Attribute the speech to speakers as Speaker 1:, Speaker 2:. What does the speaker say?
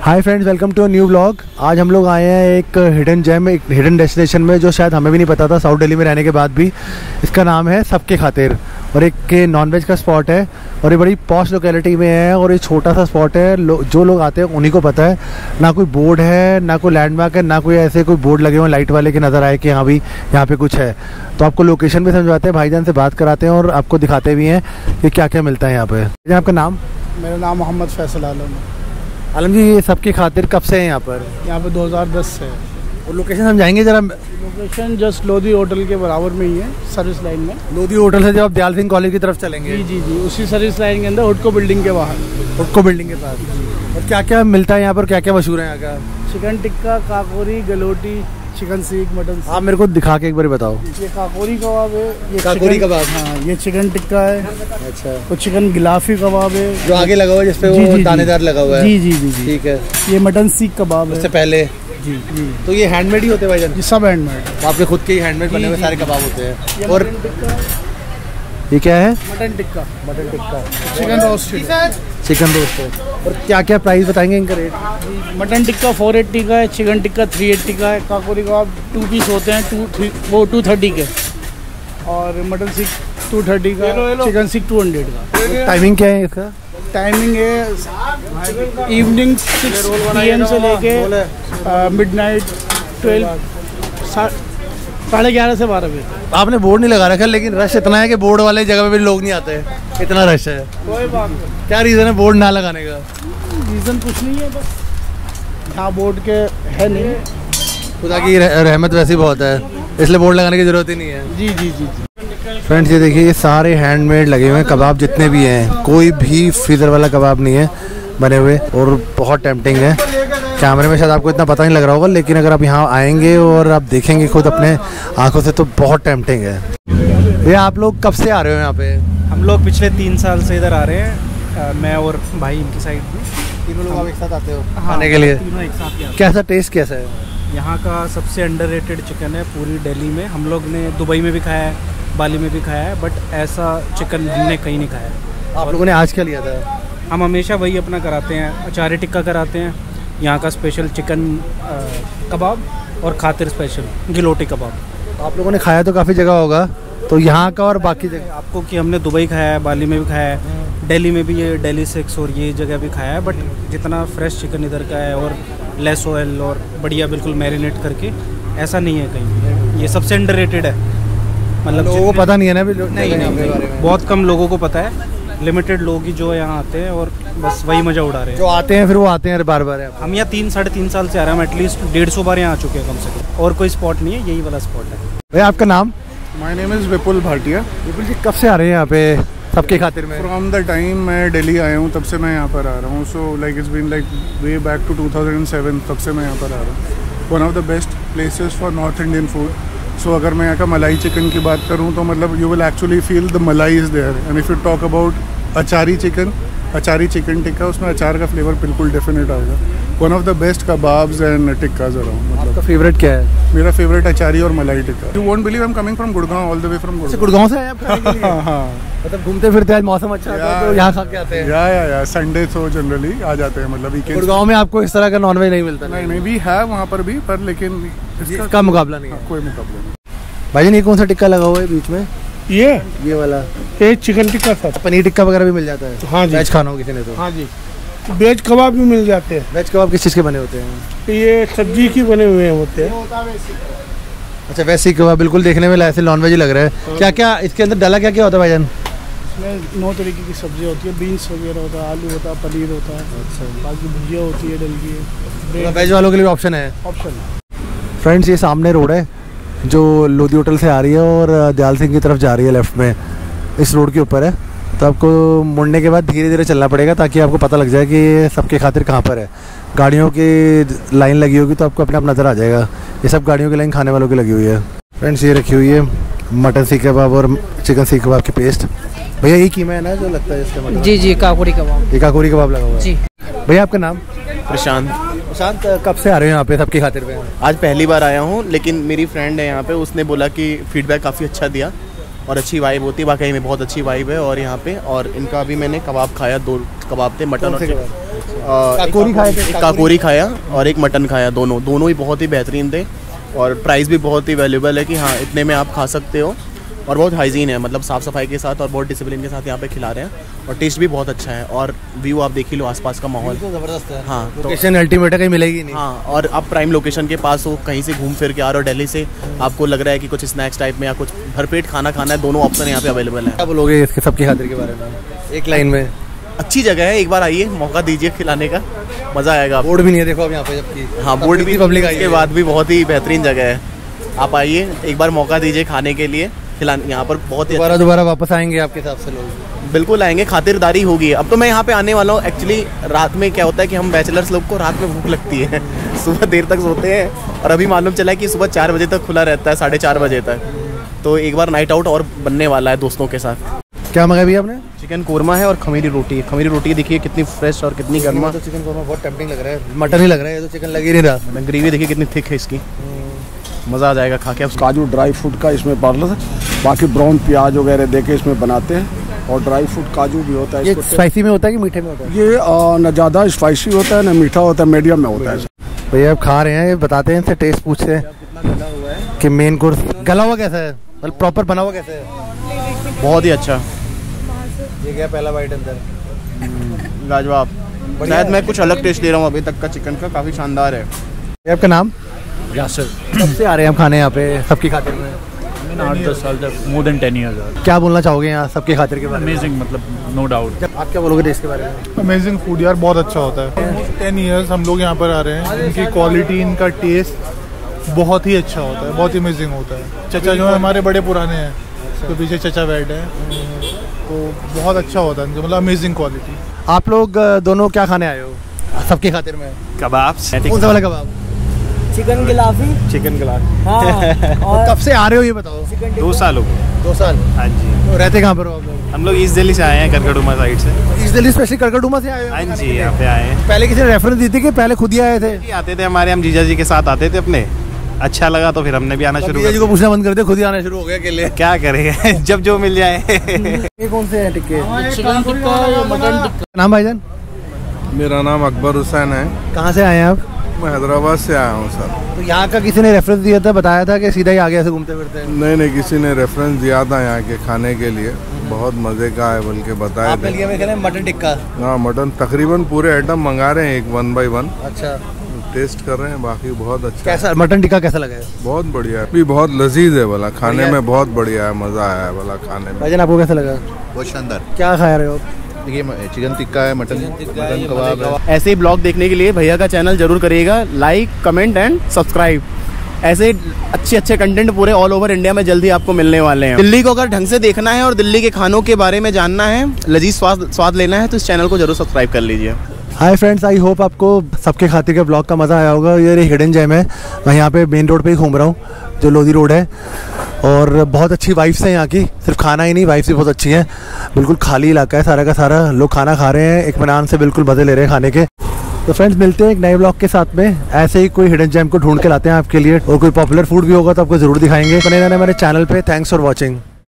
Speaker 1: Hi friends, welcome to a new vlog. आज हम लोग आए हैं एक हिडन जेम, एक हिडन डेस्टिनेशन में जो शायद हमें भी नहीं पता था साउथ दिल्ली में रहने के बाद भी। इसका नाम है सबके खातिर और एक नॉनवेज का स्पॉट है और ये बड़ी पॉश लोकेलिटी में है और ये छोटा सा स्पॉट है। जो लोग आते हैं उन्हीं को पता है। ना कोई बोर्ड है, ना कोई लैंडमार्क है, ना कोई ऐसे कोई बोर्ड लगे हुए लाइट वाले के नज़र आए कि हाँ भी यहाँ पे कुछ है। तो आपको लोकेशन भी समझाते हैं, भाईजान से बात कराते हैं और आपको दिखाते भी हैं कि क्या क्या मिलता है यहाँ पे। आपका नाम?
Speaker 2: मेरा नाम मोहम्मद फैसल आलम है।
Speaker 1: आलम जी, ये सबकी खातिर कब से है यहाँ पर?
Speaker 2: यहाँ पे 2010 से है।
Speaker 1: और लोकेशन समझाएंगे ज़रा?
Speaker 2: लोकेशन जस्ट लोधी होटल के बराबर में ही है, सर्विस लाइन में।
Speaker 1: लोधी होटल से जब आप दयाल सिंह कॉलेज की तरफ चलेंगे?
Speaker 2: जी, उसी सर्विस लाइन के अंदर हुडको बिल्डिंग के बाहर।
Speaker 1: हुडको बिल्डिंग के पास। और क्या क्या मिलता है यहाँ पर, क्या क्या मशहूर है यहाँ का?
Speaker 2: Chicken tikka, kakori, galouti, chicken seekh, mutton seekh.
Speaker 1: आप मेरे को दिखा के एक बार बताओ।
Speaker 2: ये काकोरी कबाब है, ये
Speaker 1: काकोरी कबाब।
Speaker 2: हाँ, ये चिकन टिक्का है।
Speaker 1: अच्छा।
Speaker 2: तो चिकन गिलाफी कबाब है
Speaker 1: जो आगे लगा हुआ है, जिसपे वो दानेदार लगा हुआ है।
Speaker 2: जी, ठीक है। ये मटन सीख कबाब है।
Speaker 1: उससे पहले जी। तो ये हैंडमेड ही होते हैं भाईजान?
Speaker 2: ये सब हैंडमेड,
Speaker 1: आपके खुद के ही हैंडमेड बने हुए सारे कबाब होते हैं। और ये क्या है?
Speaker 2: Mutton tikka.
Speaker 1: Mutton tikka,
Speaker 2: chicken roasted.
Speaker 1: Chicken roasted. और क्या क्या प्राइस बताएंगे इनका रेट?
Speaker 2: मटन टिक्का 480 का है, चिकन टिक्का 380 का है, काकोरी कबाब 2 पीस होते हैं 230 के, और मटन सीख 230 का, चिकन सीख 200 का।
Speaker 1: टाइमिंग क्या है इसका?
Speaker 2: टाइमिंग है इवनिंग 6 PM से लेके मिडनाइट 11:30 से 12 बजे।
Speaker 1: आपने बोर्ड नहीं लगा रखा, लेकिन रश इतना है कि बोर्ड वाले जगह पे भी लोग नहीं आते, इतना रश है।
Speaker 2: कोई बात नहीं।
Speaker 1: क्या रीज़न है बोर्ड ना लगाने का?
Speaker 2: रीज़न कुछ नहीं है, बस यहाँ बोर्ड के है नहीं।
Speaker 1: खुदा की रहमत वैसी बहुत है, इसलिए बोर्ड लगाने की ज़रूरत ही नहीं है।
Speaker 2: जी।
Speaker 1: फ्रेंड्स, ये देखिए, ये सारे हैंडमेड लगे हुए हैं कबाब, जितने भी हैं। कोई भी फ्रीज़र वाला कबाब नहीं है बने हुए, और बहुत टेम्पटिंग है। कैमरे में शायद आपको इतना पता नहीं लग रहा होगा, लेकिन अगर आप यहाँ आएंगे और आप देखेंगे खुद अपने आंखों से तो बहुत टेम्पटिंग है। भैया, आप लोग कब से आ रहे हो यहाँ पे?
Speaker 3: हम लोग पिछले 3 साल से इधर आ रहे हैं, मैं और भाई इनकी साइड में।
Speaker 1: तीनों लोग आप एक साथ आते हो
Speaker 3: हाँ,
Speaker 1: खाने के लिए?
Speaker 3: तीनों एक साथ ही आते हैं।
Speaker 1: कैसा टेस्ट कैसा है
Speaker 3: यहाँ का? सबसे अंडररेटेड चिकन है पूरी दिल्ली में। हम लोग ने दुबई में भी खाया है, बाली में भी खाया है, बट ऐसा चिकन हमने कहीं नहीं खाया है।
Speaker 1: आप लोगों ने आज क्या लिया था?
Speaker 3: हम हमेशा वही अपना कराते हैं, अचारी टिक्का कराते हैं, यहाँ का स्पेशल चिकन कबाब, और खातिर स्पेशल गिलोटी कबाब।
Speaker 1: आप लोगों ने खाया तो काफ़ी जगह होगा, तो यहाँ का और बाकी जगह?
Speaker 3: आपको कि हमने दुबई खाया है, बाली में भी खाया है, दिल्ली में भी, ये दिल्ली 6 और ये जगह भी खाया है, बट जितना फ्रेश चिकन इधर का है और लेस ऑयल और बढ़िया बिल्कुल मैरिनेट करके, ऐसा नहीं है कहीं। ये सबसे अंडररेटेड है। मतलब
Speaker 1: लोगों को पता नहीं है ना भी?
Speaker 3: नहीं, बहुत कम लोगों को पता है। लिमिटेड लोग ही जो यहाँ आते हैं और बस वही मज़ा उड़ा रहे हैं।
Speaker 1: जो आते हैं फिर वो आते हैं बार बार।
Speaker 3: हम यहाँ 3-3.5 साल से आ रहे हैं, हम एटलीस्ट 150 बार यहाँ आ चुके हैं कम से कम। और कोई स्पॉट नहीं है, यही वाला स्पॉट है।
Speaker 1: भैया, आपका नाम?
Speaker 2: My name is Vipul Bhatia.
Speaker 1: Vipul ji, कब से आ रहे हैं यहाँ पे सबके खातिर में?
Speaker 2: फ्रॉम द टाइम मैं दिल्ली आया हूँ तब से मैं यहाँ पर आ रहा हूँ। So like it's been like way back to 2007, तब से मैं यहाँ पर आ रहा हूँ। One of the best places for north Indian food. So अगर मैं यहाँ का मलाई चिकन की बात करूँ तो मतलब you will actually feel the malai is there. And if you talk about achari chicken tikka, उसमें अचार का फ्लेवर बिल्कुल डेफिनेट आएगा। One of the best kebabs and tikkas around. मतलब
Speaker 1: आपका फेवरेट क्या है?
Speaker 2: मेरा फेवरेट अचारी और malai tikka. You won't believe I am coming from Gurgaon, all the way from Gurgaon.
Speaker 1: Gurgaon से आए आप खाने के लिए?
Speaker 2: हाँ,
Speaker 1: मतलब घूमते फिरते आज मौसम अच्छा था तो यहाँ खा के आते हैं?
Speaker 2: या संडे तो जनरली आ जाते हैं, मतलब वीकेंड।
Speaker 1: गुड़गांव में आपको इस तरह का नॉनवेज नहीं मिलता?
Speaker 2: नहीं भी है वहाँ पर भी, पर लेकिन
Speaker 1: इसका मुकाबला नहीं है।
Speaker 2: कोई मुकाबला नहीं।
Speaker 1: भाईजान, ये कौन सा टिक्का लगा हुआ है बीच में?
Speaker 2: ये
Speaker 1: वाला?
Speaker 2: ये चिकन टिक्का था।
Speaker 1: पनीर टिक्का वगैरह भी मिल जाता है?
Speaker 2: हाँ जी।
Speaker 1: वेज खाना हो किसी ने तो?
Speaker 2: हाँ जी, वेज कबाब भी मिल जाते हैं।
Speaker 1: वेज कबाब किस चीज़ के बने होते हैं?
Speaker 2: ये सब्जी की बने हुए होते हैं।
Speaker 1: अच्छा, वैसे कबाब बिल्कुल देखने में ऐसे नॉनवेज ही लग रहा है। क्या क्या इसके अंदर डाला, क्या क्या होता है भाईजान?
Speaker 2: इसमें 9 तरीके की सब्जी होती है, बीन्स वगैरह होता है, आलू होता है, पनीर होता है। अच्छा, बाकी भुजिया होती है, डल की।
Speaker 1: वेज वालों के लिए ऑप्शन है?
Speaker 2: ऑप्शन।
Speaker 1: फ्रेंड्स, ये सामने रोड है जो लोधी होटल से आ रही है और दयाल सिंह की तरफ जा रही है, लेफ्ट में इस रोड के ऊपर है। तो आपको मुड़ने के बाद धीरे धीरे चलना पड़ेगा ताकि आपको पता लग जाए कि सबके खातिर कहाँ पर है। गाड़ियों की लाइन लगी होगी तो आपको अपने आप नज़र आ जाएगा। ये सब गाड़ियों की लाइन खाने वालों की लगी हुई है। फ्रेंड्स, ये रखी हुई है मटन सीख कबाब और चिकन सीख कबाब की पेस्ट। भैया, ये कीमा है ना जो लगता है इसका? मतलब
Speaker 4: जी, काकोरी कबाब।
Speaker 1: ये काकोरी कबाब लगा हुआ है जी। भैया, आपका नाम?
Speaker 5: प्रशांत।
Speaker 1: कब से आ रहे हो यहाँ पे सबके खातिर पे?
Speaker 5: आज पहली बार आया हूँ, लेकिन मेरी फ्रेंड है यहाँ पे, उसने बोला कि फीडबैक काफ़ी अच्छा दिया और अच्छी वाइब होती है। वाकई में बहुत अच्छी वाइब है और यहाँ पे। और इनका भी मैंने कबाब खाया, 2 कबाब थे, मटन और
Speaker 1: काकोरी खाए थे?
Speaker 5: एक काकोरी खाया और एक मटन खाया, दोनों ही बहुत ही बेहतरीन थे और प्राइस भी बहुत ही वैल्यूबल है कि हाँ इतने में आप खा सकते हो और बहुत हाइजीन है, मतलब साफ़ सफाई के साथ और बहुत डिसिप्लिन के साथ यहाँ पे खिला रहे हैं और टेस्ट भी बहुत अच्छा है और व्यू आप देख ही लो आसपास का माहौल
Speaker 1: तो ज़बरदस्त है।
Speaker 5: हाँ
Speaker 1: लोकेशन अल्टीमेट है, कहीं मिलेगी नहीं।
Speaker 5: हाँ, और आप प्राइम लोकेशन के पास हो, कहीं से घूम फिर के आ रहे हो दिल्ली से, आपको लग रहा है कि कुछ स्नैक्स टाइप में या कुछ भरपेट खाना खाना है, दोनों ऑप्शन यहाँ पे अवेलेबल है।
Speaker 1: क्या बोलोगे इसके सबकी खातिर के बारे में एक लाइन में?
Speaker 5: अच्छी जगह है, एक बार आइए, मौका दीजिए खिलाने का, मज़ा आएगा।
Speaker 1: बोर्ड भी नहीं है देखो अब यहाँ पे, जबकि
Speaker 5: हाँ बोर्ड भी
Speaker 1: पब्लिक आई
Speaker 5: के बाद भी बहुत ही बेहतरीन जगह है। आप आइए, एक बार मौका दीजिए खाने के लिए, खिलाने यहाँ पर बहुत ही
Speaker 1: दोबारा वापस आएंगे आपके हिसाब से लोग?
Speaker 5: बिल्कुल आएंगे, खातिरदारी होगी। अब तो मैं यहाँ पे आने वाला हूँ। एक्चुअली रात में क्या होता है कि हम बैचलर्स लोग को रात में भूख लगती है सुबह देर तक सोते हैं और अभी मालूम चला है कि सुबह 4 बजे तक खुला रहता है, 4:30 बजे तक। तो एक बार नाइट आउट और बनने वाला है दोस्तों के साथ।
Speaker 1: क्या मंगाया भैया आपने?
Speaker 5: चिकन कोरमा है और खमीरी रोटी देखिए कितनी फ्रेश और कितनी गर्मा।
Speaker 1: तो चिकन कोरमा बहुत टेम्पटिंग लग रहा है, मटन ही लग रहा है, ये तो चिकन लग ही नहीं रहा।
Speaker 5: ग्रेवी देखिए कितनी थिक है इसकी, मज़ा आ जाएगा खा के।
Speaker 4: काजू ड्राई फ्रूट का इसमें पार्लर है, बाकी ब्राउन प्याज वगैरह देके इसमें बनाते हैं और ड्राई फ्रूट काजू भी होता है।
Speaker 1: ये स्पाइसी में होता है कि मीठे में होता है?
Speaker 4: ये न ज़्यादा स्पाइसी होता है न मीठा होता है, मीडियम में होता है।
Speaker 1: भैया आप खा रहे हैं, ये बताते हैं इनसे, टेस्ट पूछते हैं कि मेन कोर्स गला हुआ कैसा है, मतलब प्रॉपर बना हुआ कैसा है?
Speaker 5: बहुत ही अच्छा।
Speaker 1: ये क्या पहला बाइट अंदर?
Speaker 5: लाजवाब। शायद मैं कुछ अलग टेस्ट ले रहा हूँ अभी तक का चिकन का, काफ़ी शानदार है।
Speaker 1: ये आपका नाम?
Speaker 6: यासर।
Speaker 1: कब से आ रहे हैं आप खाने यहाँ पे सबकी खातिर में?
Speaker 6: 8-10 साल तक, मोर देन 10 ईयर्स।
Speaker 1: क्या बोलना चाहोगे यहाँ सबकी खातिर के बारे में?
Speaker 6: अमेजिंग, मतलब नो डाउट।
Speaker 1: आप क्या बोलोगे टेस्ट के बारे में?
Speaker 2: अमेजिंग फूड यार, बहुत अच्छा होता है। 10 ईयर्स हम लोग यहाँ पर आ रहे हैं। इनकी क्वालिटी, इनका टेस्ट बहुत ही अच्छा होता है, बहुत अमेजिंग होता है। चचा जो है हमारे बड़े पुराने हैं, तो पीछे चचा बैठे हैं, तो बहुत अच्छा होता है, मतलब अमेजिंग क्वालिटी।
Speaker 1: आप लोग दोनों क्या खाने आए हो सबकी खातिर में?
Speaker 6: कबाब।
Speaker 1: कौन सा वाला कबाब?
Speaker 7: चिकन गिलाफी।
Speaker 1: चिकन गिलास।
Speaker 7: हाँ।
Speaker 1: और कब से आ रहे हो ये बताओ?
Speaker 6: 2 साल हो गए।
Speaker 1: 2 साल?
Speaker 6: हाँ जी।
Speaker 1: तो रहते कहाँ पर हो आप लोग?
Speaker 6: हम लोग ईस्ट दिल्ली से आए हैं, करकड़ुमा साइड से।
Speaker 1: ईस्ट दिल्ली स्पेशली करकड़ुमा से आए हो?
Speaker 6: हाँ जी, यहाँ पे आए हैं।
Speaker 1: पहले किसी ने रेफरेंस दी थी कि पहले खुद ही आए थे?
Speaker 6: आते थे हमारे, हम जीजा जी के साथ आते थे अपने, अच्छा लगा तो फिर हमने भी आना शुरू
Speaker 1: कर दिया। को पूछना बंद कर दिया, खुद ही आना शुरू हो गया अकेले।
Speaker 6: क्या करेंगे जब जो मिल जाए।
Speaker 1: ये कौन से हैं टिक्के?
Speaker 7: चिकन टिक्का या मटन टिक्का।
Speaker 1: नाम भाईजान?
Speaker 8: मेरा नाम अकबर हुसैन है।
Speaker 1: कहाँ से आए हैं आप?
Speaker 8: मैं हैदराबाद से आया हूँ सर।
Speaker 1: तो यहाँ का किसी ने रेफरेंस दिया था, बताया था कि सीधा ही आगे ऐसे घूमते फिरते हैं?
Speaker 8: नहीं, किसी ने रेफरेंस दिया था यहाँ के खाने के लिए, बहुत मज़े का है बल्कि बताया
Speaker 1: आपके लिए मैं कह रहा हूँ मटन टिक्का।
Speaker 8: हाँ, मटन तकरीबन पूरे आइटम मंगा रहे हैं, एक 1 by 1।
Speaker 1: अच्छा,
Speaker 8: टेस्ट कर रहे हैं, बाकी बहुत अच्छा।
Speaker 1: कैसा मटन टिक्का कैसा लगा है?
Speaker 8: बहुत बढ़िया है, भी बहुत लजीज है बोला, खाने में बहुत बढ़िया है, मज़ा आया है बोला खाने में।
Speaker 1: भाईजान आपको कैसा लगा?
Speaker 9: बहुत शानदार।
Speaker 1: क्या खा रहे हो आप?
Speaker 9: देखिए चिकन टिक्का है, मटन कबाब है।
Speaker 5: ऐसे ही ब्लॉग देखने के लिए भैया का चैनल जरूर करिएगा लाइक, कमेंट एंड सब्सक्राइब। ऐसे अच्छे कंटेंट पूरे ऑल ओवर इंडिया में जल्दी आपको मिलने वाले हैं। दिल्ली को अगर ढंग से देखना है और दिल्ली के खानों के बारे में जानना है, लजीज स्वाद लेना है, तो इस चैनल को जरूर सब्सक्राइब कर लीजिए।
Speaker 1: हाय फ्रेंड्स, आई होप आपको सबके खातिर के ब्लॉग का मज़ा आया होगा। ये हिडन जेम है, मैं यहाँ पे मेन रोड पे ही घूम रहा हूँ, जो लोधी रोड है, और बहुत अच्छी वाइब्स है यहाँ की। सिर्फ खाना ही नहीं, वाइब्स भी बहुत अच्छी हैं। बिल्कुल खाली इलाका है सारा का सारा, लोग खाना खा रहे हैं, इत्मीनान से बिल्कुल मज़े ले रहे हैं खाने के। तो फ्रेंड्स मिलते हैं एक नए ब्लॉग के साथ में। ऐसे ही कोई हिडन जेम को ढूंढ के लाते हैं आपके लिए, और कोई पॉपुलर फूड भी होगा तो आपको ज़रूर दिखाएंगे। बने रहना मेरे चैनल पे। Thanks for watching.